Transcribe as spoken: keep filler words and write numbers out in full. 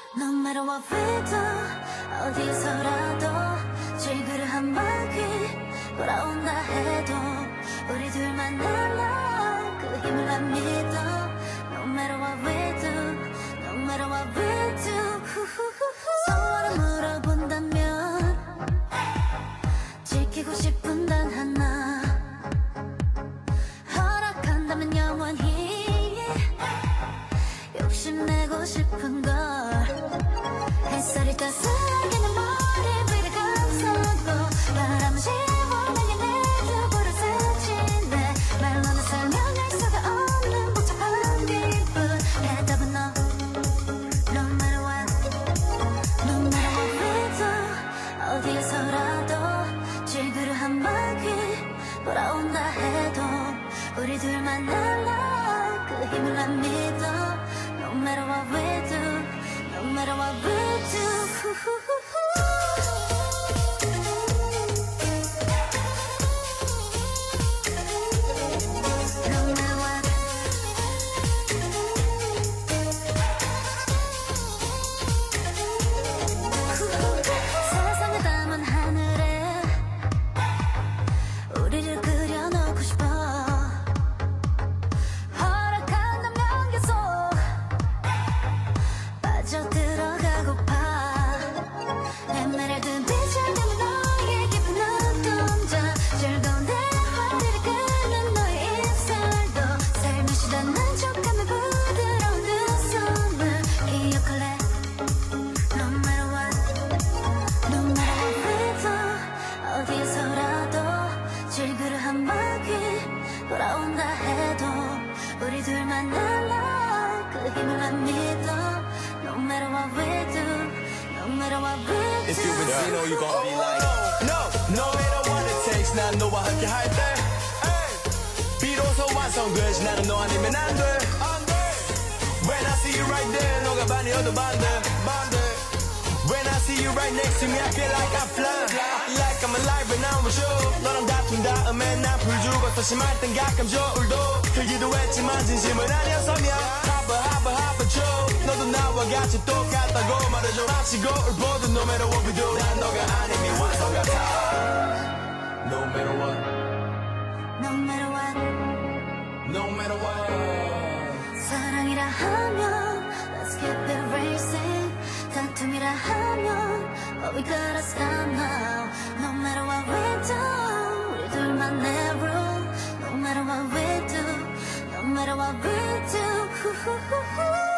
No matter what we do 어디서라도 질그를 한 바퀴 돌아온다 해도 우리 둘만 날라 그 힘을 난 믿어. No matter what we do, no matter what we do. 서로를 물어본다면 지키고 싶은 단 하나, 허락한다면 영원히 욕심내고 싶은 걸. 햇살이 따스하게 내 머리 위를 감싸고 바람은 시원하게 내 두부를 스치네. 말로는 설명할 수가 없는 복잡한 기분. 해답은 너. No matter what, no matter what we do 어디에서라도 질그를 한 바퀴 돌아온다 해도 우리 둘만 날라 그 힘을 난 믿어. No matter what we do, no matter what we do. 세상을 담은 하늘에 우리를 그려놓고 싶어. 허락한다면 계속 빠져들어가고파. 에메랄드 빛을 내는 너의 깊은 눈동자, 즐거운 대화를 끄는 너의 입술도 살며시 닿는 촉감의 부드러운 두 손을 기억할래. No matter what, no matter what we do 어디에서라도 질그를 한 바퀴 돌아온다 해도 우리 둘만 날라 그 힘을 난 믿어. No matter what we do, no matter what we do. If you Beenzino, you gon' be like No, no matter what it takes 난 너와 함께 할 때 비로소 완성되지 나는 너 아니면 안 돼. When I see you right there 너가 반이어도 반대. When I see you right next to me I feel like I'm flying Like I'm alive when I'm with you. 너랑 다툰 다음에 난 불 죽었어. 심할 땐 가끔 저울도 들기도 했지만 진심은 아니었으면 하버 하버 하버 줘. 너도 나와 같이 똑같다고 말해줘. 마치 거울 보듯 no matter what we do 난 너가 아니면 완성 같아. No matter what, No matter what, no matter what. 사랑이라 하면 Let's keep it racing. 다툼이라 하면 But we gotta stop now. No matter what we do 우리 둘만 내 rule. No matter what we do, no matter what we do.